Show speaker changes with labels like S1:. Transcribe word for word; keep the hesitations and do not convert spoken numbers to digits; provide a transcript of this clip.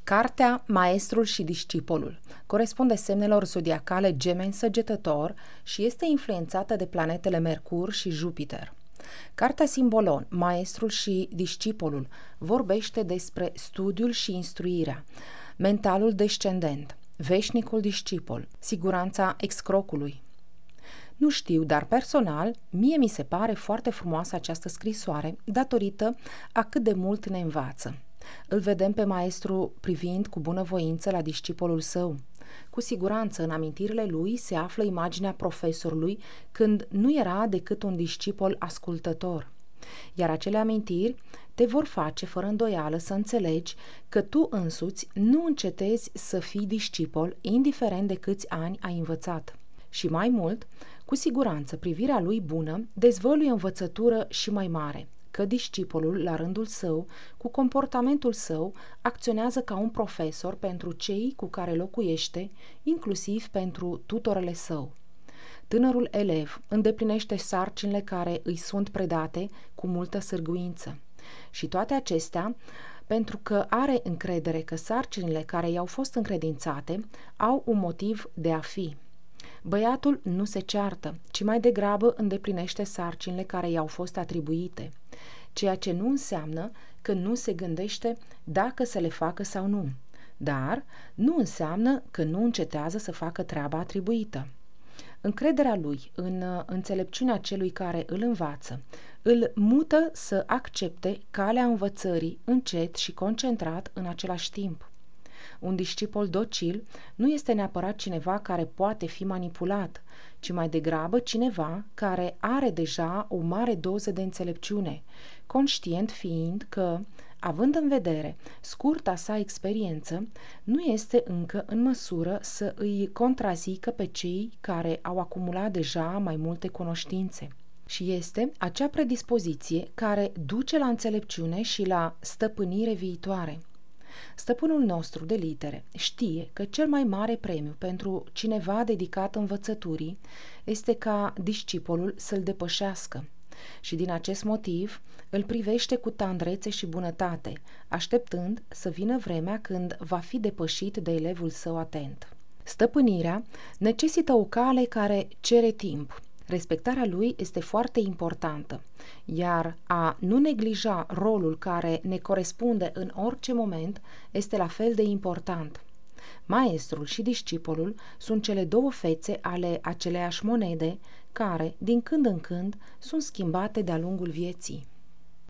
S1: Cartea Maestrul și discipolul corespunde semnelor zodiacale Gemeni Săgetător și este influențată de planetele Mercur și Jupiter. Cartea Simbolon, Maestrul și discipolul, vorbește despre studiul și instruirea, mentalul descendent, veșnicul discipol, siguranța excrocului. Nu știu, dar personal, mie mi se pare foarte frumoasă această scrisoare, datorită a cât de mult ne învață. Îl vedem pe maestru privind cu bunăvoință la discipolul său. Cu siguranță, în amintirile lui se află imaginea profesorului când nu era decât un discipol ascultător. Iar acele amintiri te vor face fără îndoială să înțelegi că tu însuți nu încetezi să fii discipol, indiferent de câți ani ai învățat. Și mai mult, cu siguranță, privirea lui bună dezvăluie învățătură și mai mare, că discipolul, la rândul său, cu comportamentul său, acționează ca un profesor pentru cei cu care locuiește, inclusiv pentru tutorele său. Tânărul elev îndeplinește sarcinile care îi sunt predate cu multă sârguință. Și toate acestea pentru că are încredere că sarcinile care i-au fost încredințate au un motiv de a fi. Băiatul nu se ceartă, ci mai degrabă îndeplinește sarcinile care i-au fost atribuite, ceea ce nu înseamnă că nu se gândește dacă să le facă sau nu, dar nu înseamnă că nu încetează să facă treaba atribuită. Încrederea lui în înțelepciunea celui care îl învață îl mută să accepte calea învățării încet și concentrat în același timp. Un discipol docil nu este neapărat cineva care poate fi manipulat, ci mai degrabă cineva care are deja o mare doză de înțelepciune, conștient fiind că, având în vedere scurta sa experiență, nu este încă în măsură să îi contrazică pe cei care au acumulat deja mai multe cunoștințe. Și este acea predispoziție care duce la înțelepciune și la stăpânire viitoare. Stăpânul nostru de litere știe că cel mai mare premiu pentru cineva dedicat învățăturii este ca discipolul să-l depășească și din acest motiv îl privește cu tandrețe și bunătate, așteptând să vină vremea când va fi depășit de elevul său atent. Stăpânirea necesită o cale care cere timp. Respectarea lui este foarte importantă, iar a nu neglija rolul care ne corespunde în orice moment este la fel de important. Maestrul și discipolul sunt cele două fețe ale aceleiași monede care, din când în când, sunt schimbate de-a lungul vieții.